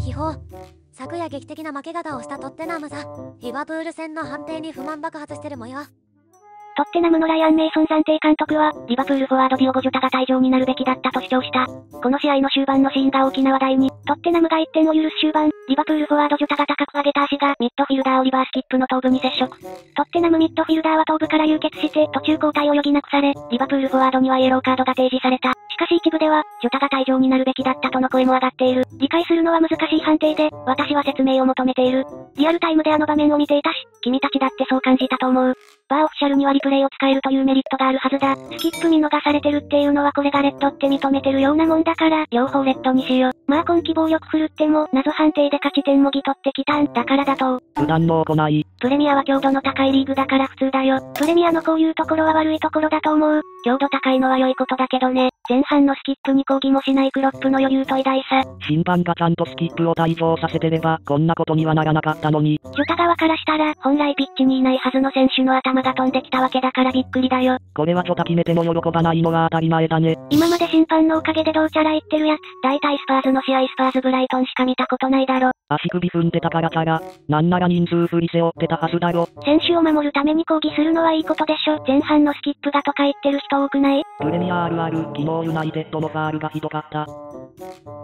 秘宝。昨夜劇的な負け方をしたトッテナムさ。リバプール戦の判定に不満爆発してる模様。 トッテナムのライアン・メイソン暫定監督は、リバプールフォワードディオゴ・ジョタが退場になるべきだったと主張した。この試合の終盤のシーンが大きな話題に、トッテナムが1点を許す終盤、リバプールフォワードジョタが高く上げた足がミッドフィルダーオリバースキップの頭部に接触。トッテナムミッドフィルダーは頭部から流血して途中交代を余儀なくされ、リバプールフォワードにはイエローカードが提示された。しかし一部では、ジョタが退場になるべきだったとの声も上がっている。理解するのは難しい判定で、私は説明を求めている。リアルタイムであの場面を見ていたし、君たちだってそう感じたと思う。バーオフィシャルにはリプレイを使えるというメリットがあるはずだ。スキップ見逃されてるっていうのはこれがレッドって認めてるようなもんだから、両方レッドにしよう。まあ今季暴力振るっても、謎判定で勝ち点もぎ取ってきたんだからだと。 普段の行い。 プレミアは強度の高いリーグだから普通だよ。プレミアのこういうところは悪いところだと思う。強度高いのは良いことだけどね。前半のスキップに抗議もしないクロップの余裕と偉大さ。 審判がちゃんとスキップを退場させてれば、こんなことにはならなかったのに。 ジョタ側からしたら、本来ピッチにいないはずの選手の頭が飛んできたわけだからびっくりだよ。 これはジョタ決めても喜ばないのが当たり前だね。 今まで審判のおかげでどうチャラ言ってるやつ、大体スパーズの試合スパーズブライトンしか見たことないだろ。 足首踏んでたからチャラ。なんなら人数振り背負ってたはずだろ。 選手を守るために抗議するのはいいことでしょ。前半のスキップがとか言ってる人多くない？ プレミアあるある、昨日ユナイテッドのファールがひどかった。